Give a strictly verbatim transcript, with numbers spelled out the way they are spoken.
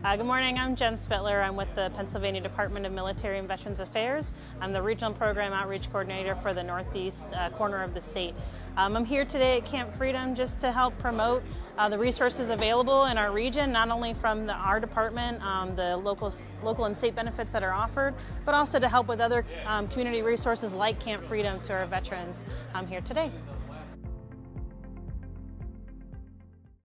Uh, good morning, I'm Jen Spittler. I'm with the Pennsylvania Department of Military and Veterans Affairs. I'm the Regional Program Outreach Coordinator for the Northeast uh, corner of the state. Um, I'm here today at Camp Freedom just to help promote uh, the resources available in our region, not only from the, our department, um, the local, local and state benefits that are offered, but also to help with other um, community resources like Camp Freedom to our veterans um, here today.